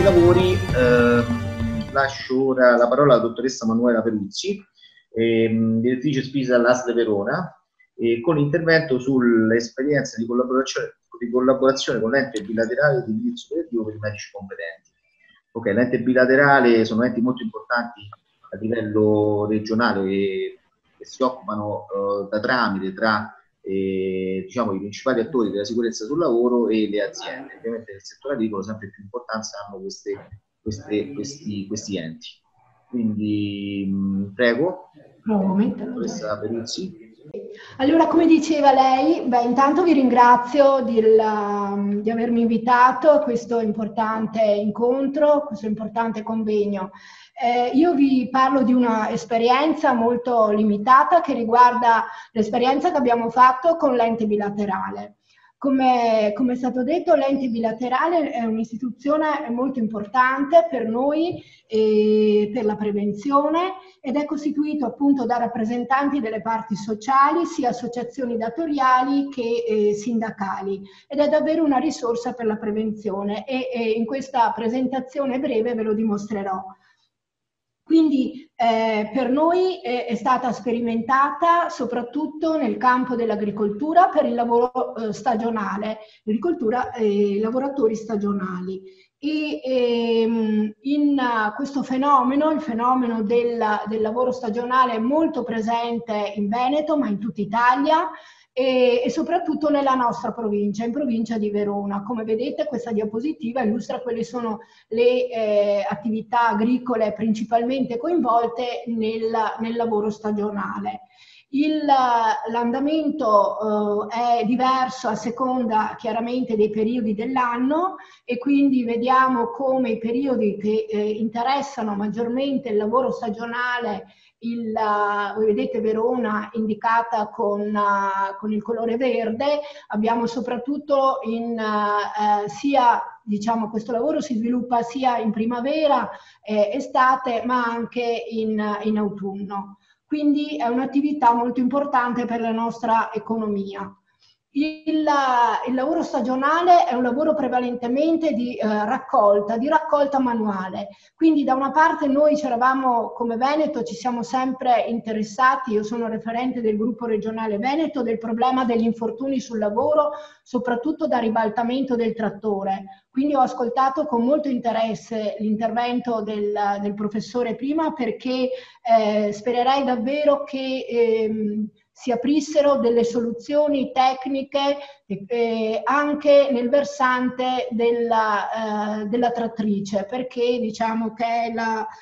i lavori lascio ora la parola alla dottoressa Manuela Peruzzi, direttrice SPISA all'ASL Verona, con intervento sull'esperienza di collaborazione con l'ente bilaterale di indirizzo operativo per i medici competenti. Ok, l'ente bilaterale sono enti molto importanti a livello regionale che si occupano da tramite tra diciamo, i principali attori della sicurezza sul lavoro e le aziende. Ovviamente nel settore agricolo sempre più importanza hanno questi enti. Quindi prego, dottoressa Peruzzi. Allora, come diceva lei, intanto vi ringrazio di avermi invitato a questo importante incontro, questo importante convegno. Io vi parlo di una esperienza molto limitata che riguarda l'esperienza che abbiamo fatto con l'ente bilaterale. Come è stato detto, l'ente bilaterale è un'istituzione molto importante per noi e per la prevenzione ed è costituito appunto da rappresentanti delle parti sociali, sia associazioni datoriali che sindacali, ed è davvero una risorsa per la prevenzione e in questa presentazione breve ve lo dimostrerò. Quindi per noi è stata sperimentata soprattutto nel campo dell'agricoltura per il lavoro stagionale, agricoltura e lavoratori stagionali. In questo fenomeno, il fenomeno del lavoro stagionale è molto presente in Veneto, ma in tutta Italia, e soprattutto nella nostra provincia, in provincia di Verona. Come vedete, questa diapositiva illustra quali sono le attività agricole principalmente coinvolte nel lavoro stagionale. L'andamento è diverso a seconda chiaramente dei periodi dell'anno e quindi vediamo come i periodi che interessano maggiormente il lavoro stagionale, voi vedete Verona indicata con il colore verde, abbiamo soprattutto sia diciamo questo lavoro si sviluppa sia in primavera, estate, ma anche in autunno. Quindi è un'attività molto importante per la nostra economia. Il lavoro stagionale è un lavoro prevalentemente di raccolta manuale. Quindi da una parte noi come Veneto ci siamo sempre interessati, io sono referente del gruppo regionale Veneto, del problema degli infortuni sul lavoro, soprattutto da ribaltamento del trattore. Quindi ho ascoltato con molto interesse l'intervento del professore prima, perché spererei davvero che si aprissero delle soluzioni tecniche anche nel versante della trattrice, perché diciamo che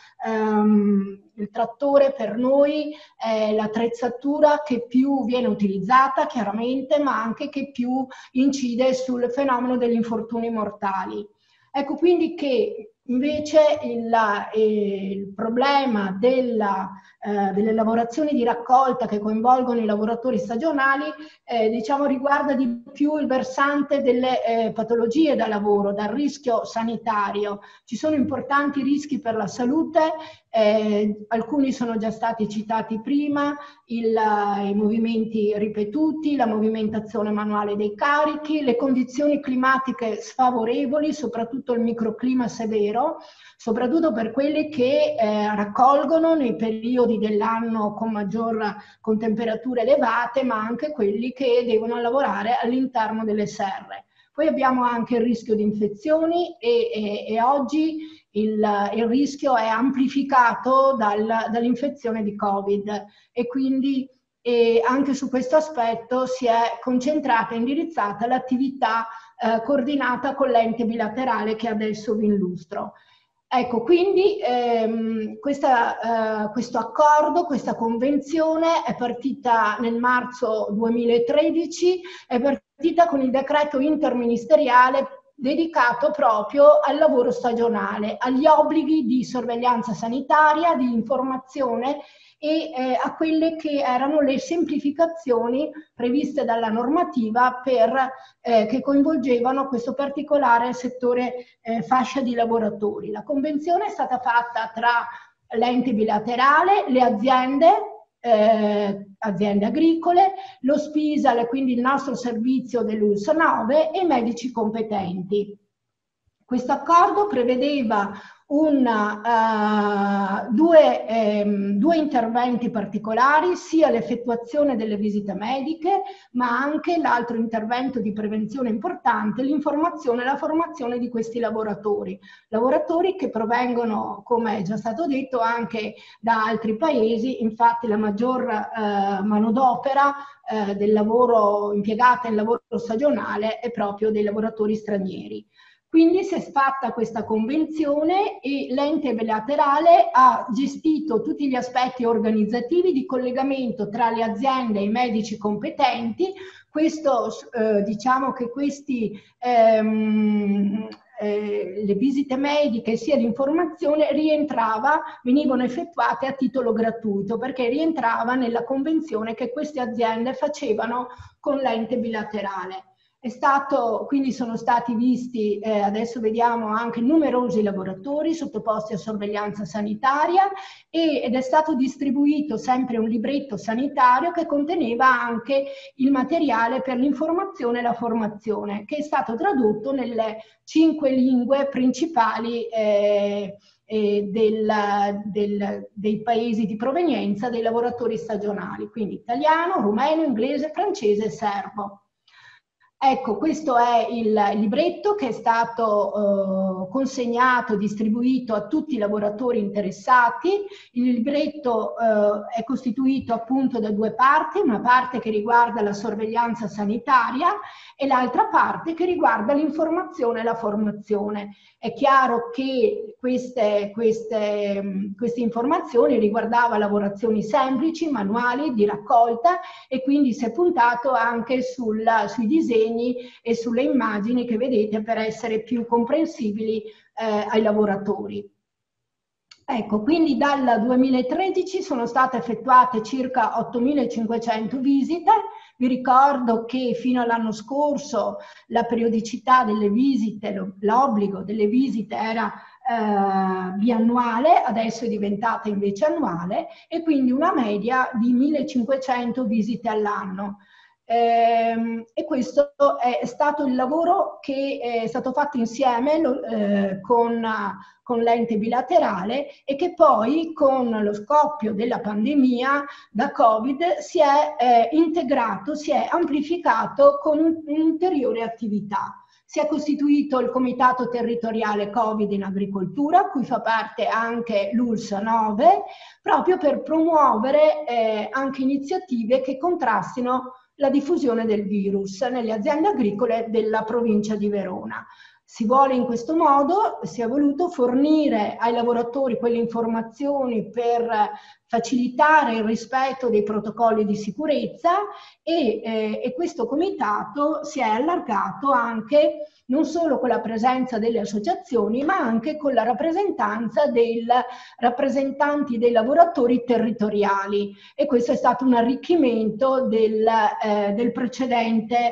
il trattore per noi è l'attrezzatura che più viene utilizzata chiaramente, ma anche che più incide sul fenomeno degli infortuni mortali. Ecco quindi che invece il problema delle lavorazioni di raccolta che coinvolgono i lavoratori stagionali diciamo riguarda di più il versante delle patologie da lavoro, dal rischio sanitario. Ci sono importanti rischi per la salute, alcuni sono già stati citati prima, i movimenti ripetuti, la movimentazione manuale dei carichi, le condizioni climatiche sfavorevoli, soprattutto il microclima severo, soprattutto per quelli che raccolgono nei periodi dell'anno con temperature elevate, ma anche quelli che devono lavorare all'interno delle serre. Poi abbiamo anche il rischio di infezioni e oggi il rischio è amplificato dall'infezione di Covid e quindi anche su questo aspetto si è concentrata e indirizzata l'attività coordinata con l'ente bilaterale che adesso vi illustro. Ecco, quindi questo accordo, questa convenzione è partita nel marzo 2013, è partita con il decreto interministeriale dedicato proprio al lavoro stagionale, agli obblighi di sorveglianza sanitaria, di informazione e a quelle che erano le semplificazioni previste dalla normativa che coinvolgevano questo particolare settore fascia di lavoratori. La convenzione è stata fatta tra l'ente bilaterale, le aziende agricole, lo SPISAL, quindi il nostro servizio dell'ULSS 9 e i medici competenti. Questo accordo prevedeva due interventi particolari, sia l'effettuazione delle visite mediche, ma anche l'altro intervento di prevenzione importante, l'informazione e la formazione di questi lavoratori che provengono, come è già stato detto, anche da altri paesi. Infatti la maggior manodopera del lavoro impiegata in lavoro stagionale è proprio dei lavoratori stranieri. Quindi si è fatta questa convenzione e l'ente bilaterale ha gestito tutti gli aspetti organizzativi di collegamento tra le aziende e i medici competenti. Questo, diciamo che le visite mediche sia l'informazione venivano effettuate a titolo gratuito, perché rientrava nella convenzione che queste aziende facevano con l'ente bilaterale. Quindi sono stati visti, adesso vediamo, anche numerosi lavoratori sottoposti a sorveglianza sanitaria ed è stato distribuito sempre un libretto sanitario che conteneva anche il materiale per l'informazione e la formazione, che è stato tradotto nelle 5 lingue principali dei paesi di provenienza dei lavoratori stagionali, quindi italiano, rumeno, inglese, francese e serbo. Ecco, questo è il libretto che è stato consegnato, distribuito a tutti i lavoratori interessati. Il libretto è costituito appunto da due parti, una parte che riguarda la sorveglianza sanitaria e l'altra parte che riguarda l'informazione e la formazione. È chiaro che queste informazioni riguardavano lavorazioni semplici, manuali, di raccolta, e quindi si è puntato anche sui disegni e sulle immagini che vedete per essere più comprensibili ai lavoratori. Ecco, quindi dal 2013 sono state effettuate circa 8.500 visite. Vi ricordo che fino all'anno scorso la periodicità delle visite, l'obbligo delle visite era biannuale, adesso è diventata invece annuale, e quindi una media di 1.500 visite all'anno. E questo è stato il lavoro che è stato fatto insieme con l'ente bilaterale e che poi con lo scoppio della pandemia da Covid si è integrato, si è amplificato con un'ulteriore attività. Si è costituito il Comitato Territoriale Covid in Agricoltura, cui fa parte anche l'ULSS 9, proprio per promuovere anche iniziative che contrastino la diffusione del virus nelle aziende agricole della provincia di Verona. Si vuole in questo modo, si è voluto fornire ai lavoratori quelle informazioni per facilitare il rispetto dei protocolli di sicurezza e questo comitato si è allargato anche non solo con la presenza delle associazioni, ma anche con la rappresentanza dei rappresentanti dei lavoratori territoriali, e questo è stato un arricchimento del precedente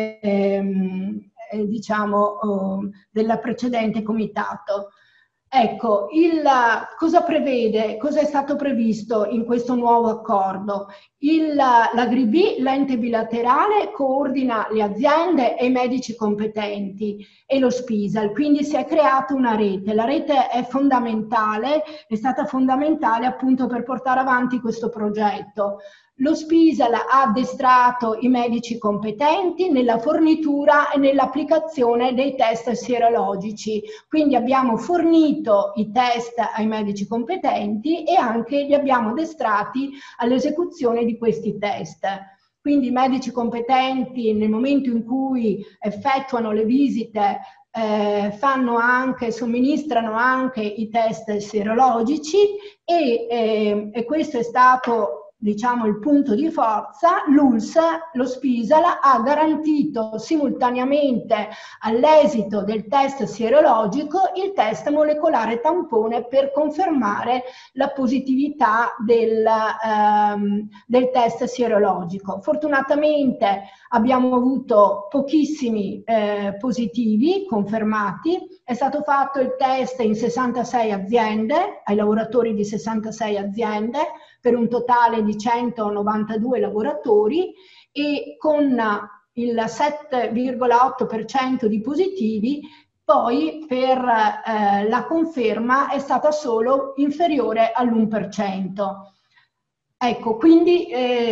del precedente comitato. Ecco, cosa prevede, cosa è stato previsto in questo nuovo accordo? L'Agri-B, l'ente bilaterale, coordina le aziende e i medici competenti e lo SPISAL, quindi si è creata una rete. La rete è fondamentale, è stata fondamentale appunto per portare avanti questo progetto. Lo SPISAL ha addestrato i medici competenti nella fornitura e nell'applicazione dei test sierologici, quindi abbiamo fornito i test ai medici competenti e anche li abbiamo addestrati all'esecuzione di questi test. Quindi i medici competenti, nel momento in cui effettuano le visite, somministrano anche i test sierologici e questo è stato, diciamo, il punto di forza. L'ULSS, lo SPISAL, ha garantito simultaneamente all'esito del test sierologico il test molecolare tampone per confermare la positività del test sierologico. Fortunatamente abbiamo avuto pochissimi positivi confermati. È stato fatto il test in 66 aziende, ai lavoratori di 66 aziende, per un totale di 192 lavoratori, e con il 7,8% di positivi poi per la conferma è stata solo inferiore all'1%. Ecco, quindi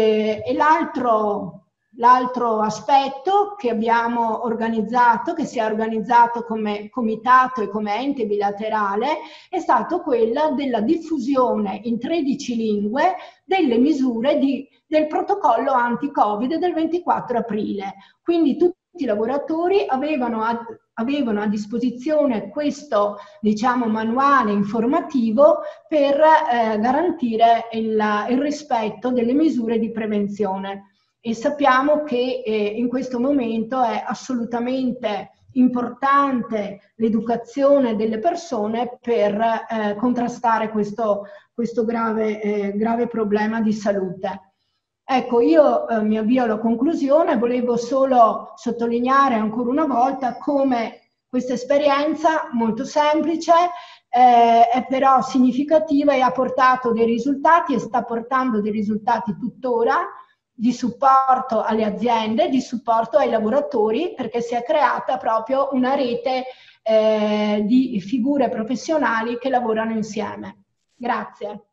l'altro aspetto che abbiamo organizzato, che si è organizzato come comitato e come ente bilaterale, è stato quello della diffusione in 13 lingue delle misure del protocollo anti-Covid del 24 aprile. Quindi tutti i lavoratori avevano a disposizione questo, diciamo, manuale informativo per garantire il rispetto delle misure di prevenzione. E sappiamo che in questo momento è assolutamente importante l'educazione delle persone per contrastare questo grave problema di salute. Ecco, io mi avvio alla conclusione, volevo solo sottolineare ancora una volta come questa esperienza molto semplice è però significativa e ha portato dei risultati e sta portando dei risultati tuttora, di supporto alle aziende, di supporto ai lavoratori, perché si è creata proprio una rete di figure professionali che lavorano insieme. Grazie.